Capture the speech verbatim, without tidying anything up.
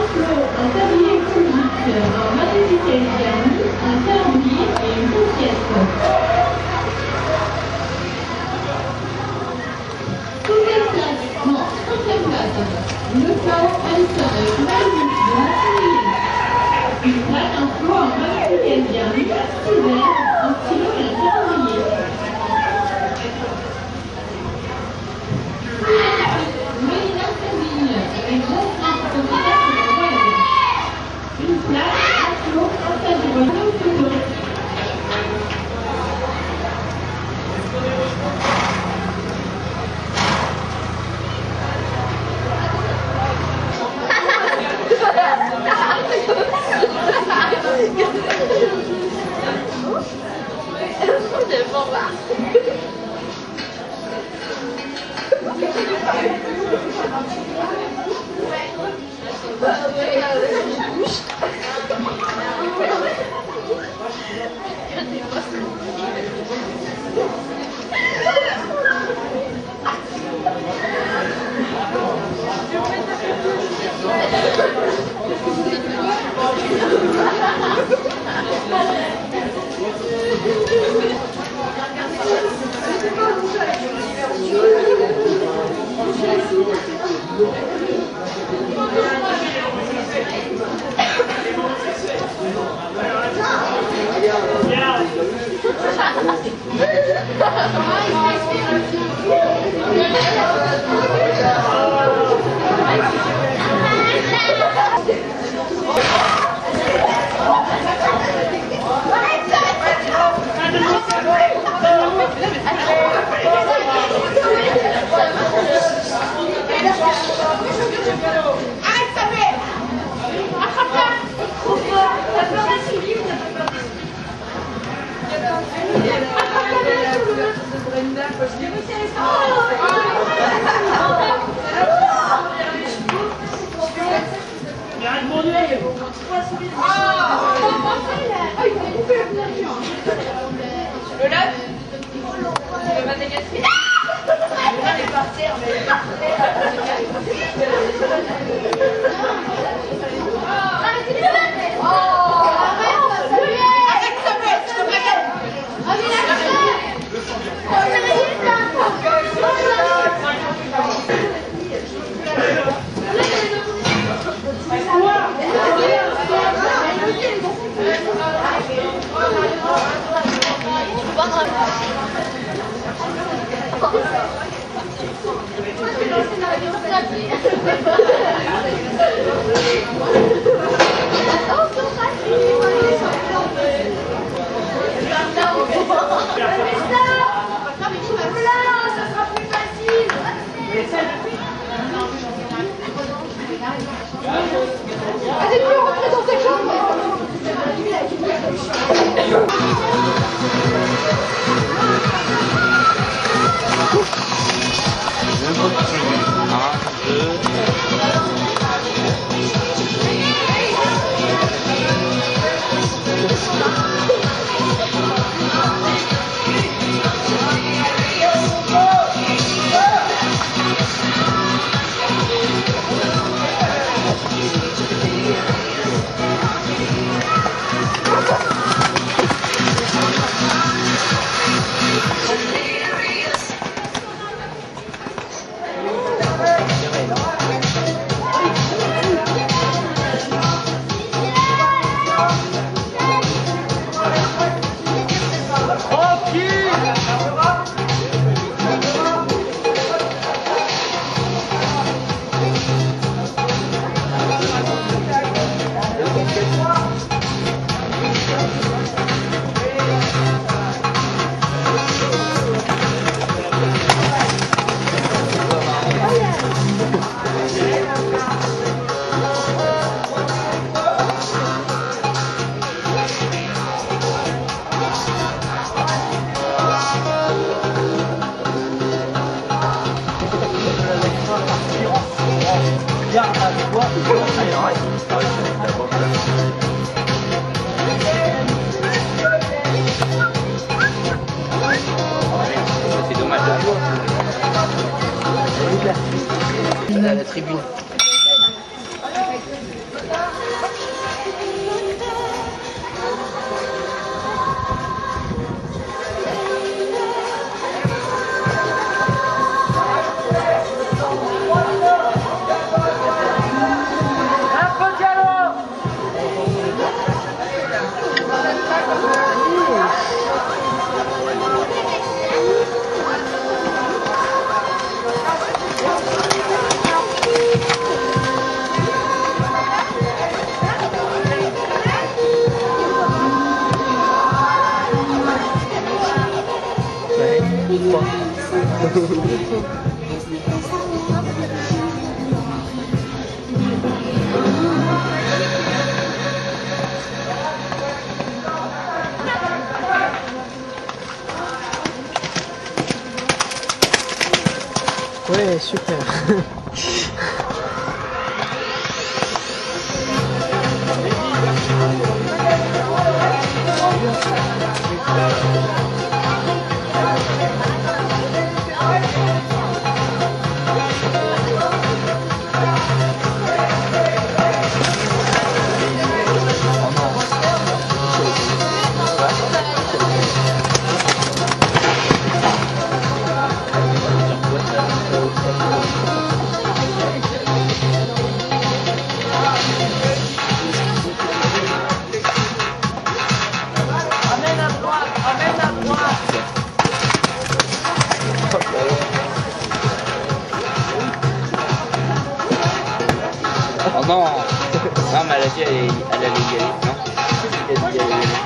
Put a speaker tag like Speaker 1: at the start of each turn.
Speaker 1: flot, un tablier écologique, un magnifique éliane, un calendrier et une conquête. Troisième place, non, cinquième place. Le flot, Alison avec une musique de Maximilien. Une plaque, un flot, un magnifique éliane, six verres, un stylo et un calendrier. Mélina Séville avec Jasmin pour une plaque, un flot, un tableau, un photo.
Speaker 2: C'est bon là.
Speaker 3: Le lave, tu veux pas t'égayer? Elle est partie, elle est
Speaker 4: À la tribune. Ouais, super.
Speaker 5: Oh non. Non mais elle a dit elle, elle allait y aller, non? Elle a dit elle allait y aller.